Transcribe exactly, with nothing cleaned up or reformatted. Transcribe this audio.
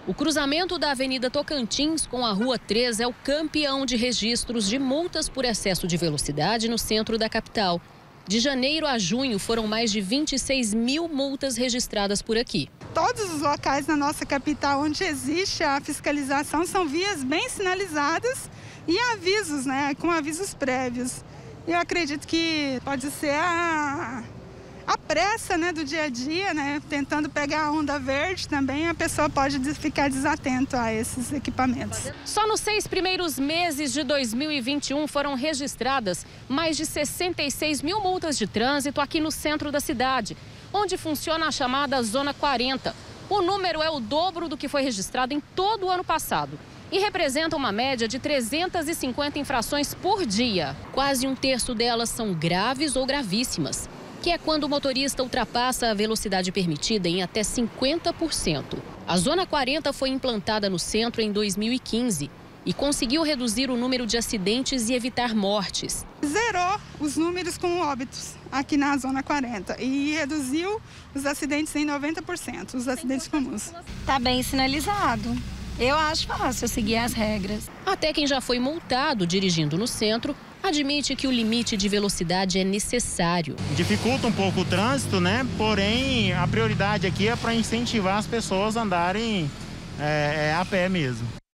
O cruzamento da Avenida Tocantins com a Rua três é o campeão de registros de multas por excesso de velocidade no centro da capital. De janeiro a junho, foram mais de vinte e seis mil multas registradas por aqui. Todos os locais na nossa capital onde existe a fiscalização são vias bem sinalizadas e avisos, né, com avisos prévios. Eu acredito que pode ser a... A pressa, né, do dia a dia, né, tentando pegar a onda verde também, a pessoa pode ficar desatento a esses equipamentos. Só nos seis primeiros meses de dois mil e vinte e um foram registradas mais de sessenta e seis mil multas de trânsito aqui no centro da cidade, onde funciona a chamada Zona quarenta. O número é o dobro do que foi registrado em todo o ano passado e representa uma média de trezentas e cinquenta infrações por dia. Quase um terço delas são graves ou gravíssimas, que é quando o motorista ultrapassa a velocidade permitida em até cinquenta por cento. A Zona quarenta foi implantada no centro em dois mil e quinze e conseguiu reduzir o número de acidentes e evitar mortes. Zerou os números com óbitos aqui na Zona quarenta e reduziu os acidentes em noventa por cento, os acidentes comuns. Está bem sinalizado. Eu acho fácil seguir as regras. Até quem já foi multado dirigindo no centro admite que o limite de velocidade é necessário. Dificulta um pouco o trânsito, né? Porém, a prioridade aqui é para incentivar as pessoas a andarem é, é, a pé mesmo.